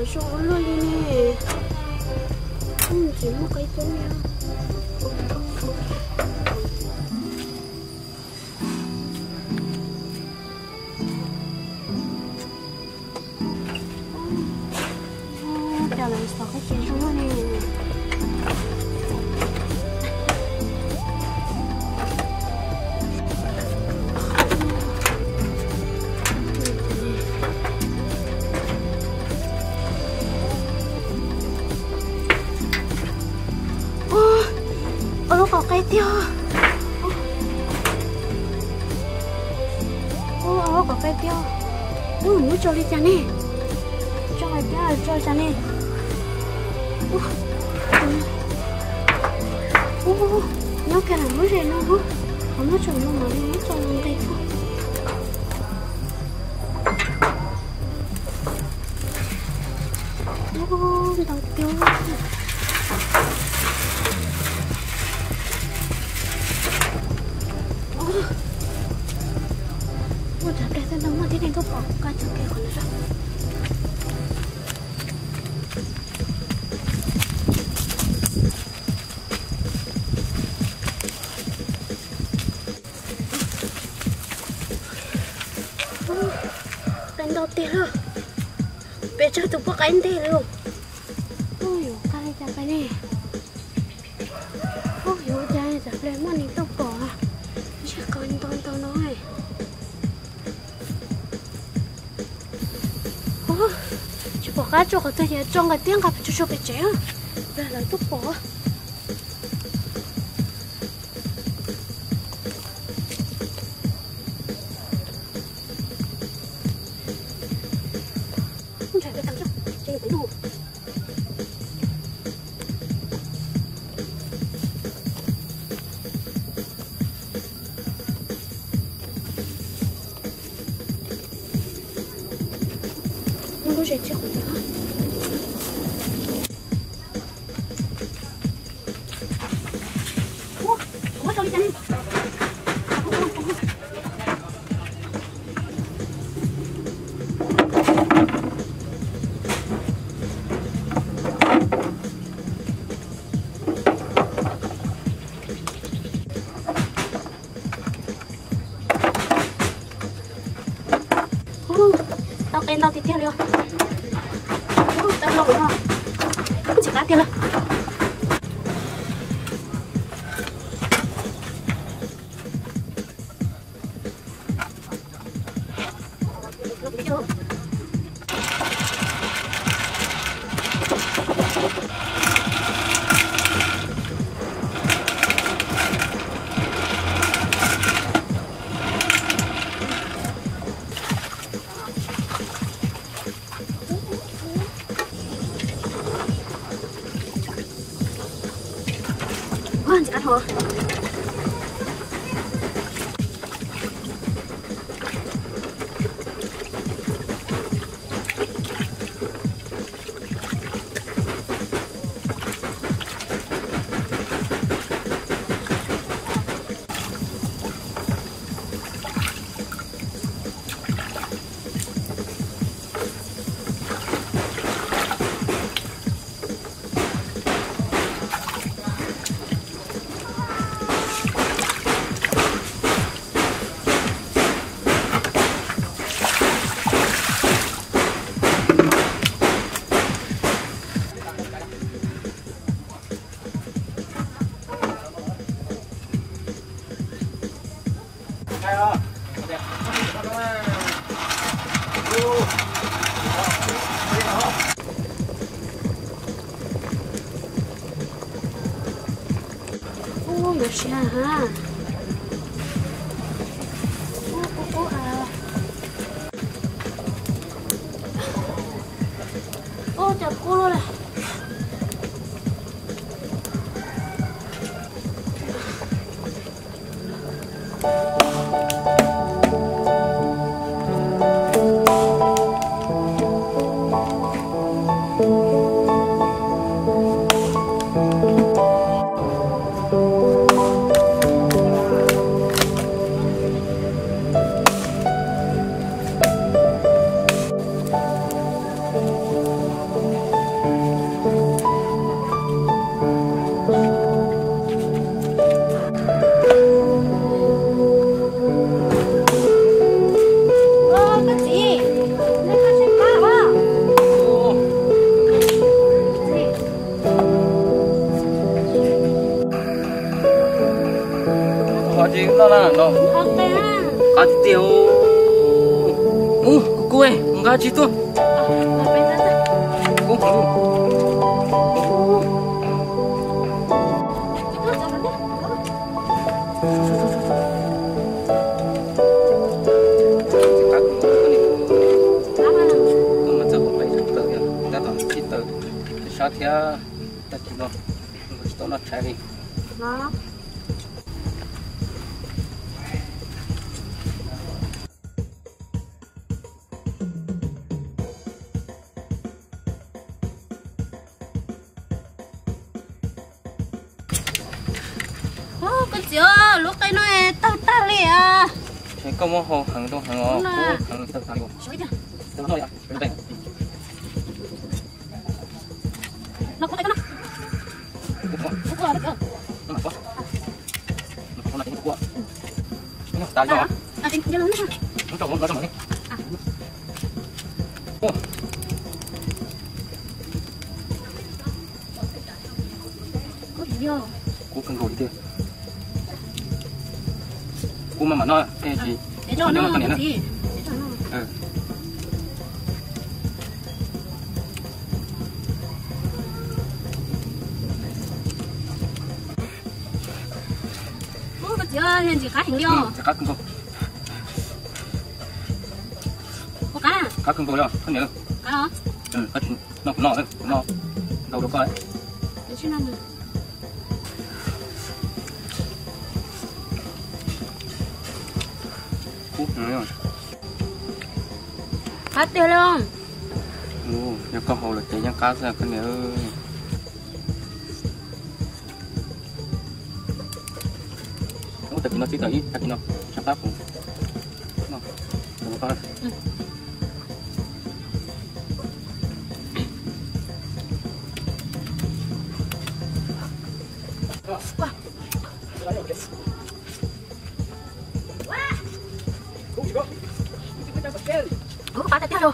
rồi số luôn đi nè. Không chỉ một cái chỗ nha. Giờ lại sợ cái chuyện xuống luôn nè. Có cái tiêu. Có cái tiêu. Nó cho đi cha nè. Cho cái tiêu cho cha nè. Nó cái là mới rồi nó. Không nó cho nó mà nó cho nó đây thôi. Đầu tiêu. Một thật đẹp tên mà thế này có bỏ cả chữ kia còn nữa rồi. Tên đầu tiên rồi. Bây giờ tụi bác anh thế luôn. Ôi dồi, cái này chặt cái này. Ôi dồi, cái này chặt lên mà này tao bỏ à. Chắc con tao nói. Chị bỏ cá cho cái tay trong cái tiếng gặp cho cái chén ra lại túc bỏ không chạy cái thằng chứ chạy phải đủ có chuyện chứ không được. Ủa, sao đi chăng? Tao khen tao thì theo được. Tao lỗi rồi. Chỉ cá tiền rồi. Chỉ ăn thôi. Được chưa ha? Ô chặt cô luôn này. gì nó là nó Ok ha. cá chi tiêu cô ơi cá chi tu Mà bên đó ta. cô không Nó cho nó đi. cá cũng có cái này Đó mà. nhưng mà giờ không phải tự tự đã toàn chỉ tự sao thì ta chỉ nó chạy đi Đó. Cái gì lúc cái nó tao tao liền à. cái công hồ hàng đông hàng ngõ hàng tự hàng Sói nha. tự nói à bên đây Nó có đây cái nó. Nó có được không? nó quá nó là cái quá nó tàn rồi À thì giờ lớn ha. nó trồng nó trồng đi Có gì vô? cô cần rồi đi cô mà nói cái gì Để cho nó cái gì? Để cho nó. ừ Cái gì ơi, hiện chỉ cá hình vô. cá cưng cô Có cá. cá cưng cô rồi không nhớ Cá hả? ừ nó đâu đâu coi Để xin ăn. cô rồi Cá tiêu luôn. ồ nhà con hồ là chạy nhà cá ra con mẹ ơi nó tự nó chỉ tới các nó sắp đáp cũng nó đâu coi Ủa, cá tiêu rồi.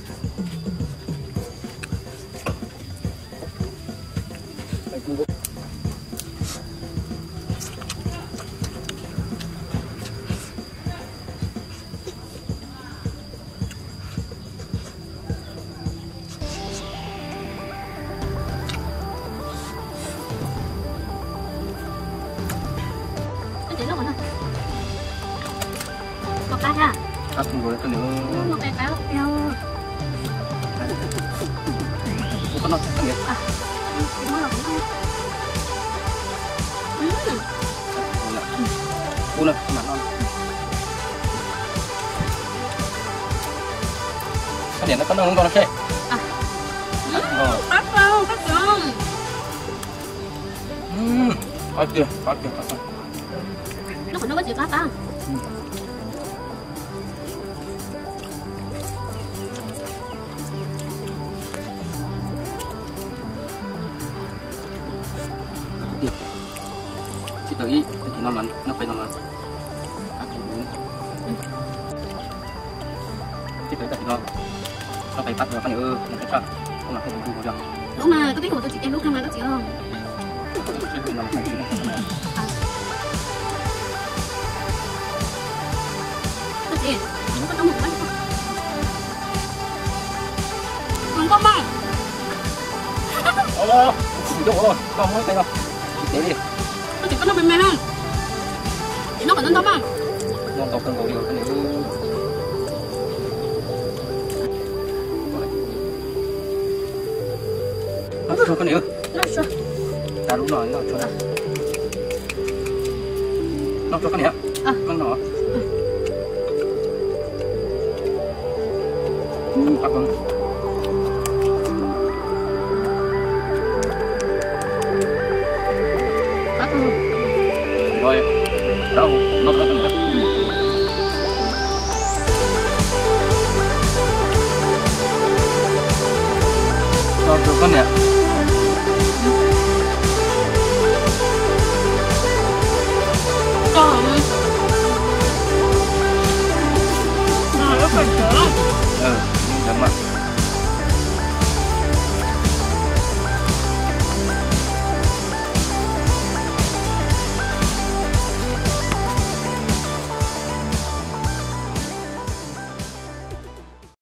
Cái gì nó còn có cá nha. cá cưng cô con nữa Nó cái cá tiêu. con nó con nhỉ Nó là cũng cô này mặt non cái điện nó có không con nó kệ cắt không, cắt không. Có kìa. Nó còn nó có chữ cá ta. Chị tự ý thì nó mặn, nó phải nó mặn. Chị tự nó phải bắt được con nữa, nó phải sao? Không là không đủ được. Đúng mà, có biết của tôi chị em lúc nào mà có chị không? Cái gì? Nó có trong một bánh không? Còn con mà. Đủ rồi, không có tay đâu. Chị tế đi. Nó chỉ có nó mềm mềm không? Chị nó còn lên tóc à? Nó tao cần ngồi được cái nữa. Nó cho con nữa. Nó sao? Ta đúng rồi, nó cho. Nó cho con nữa. Con nhỏ. Bắt con. Bắt luôn. Rồi, đâu, nó có con nữa. Cho con nè. Còn nó phải chở. Đúng rồi.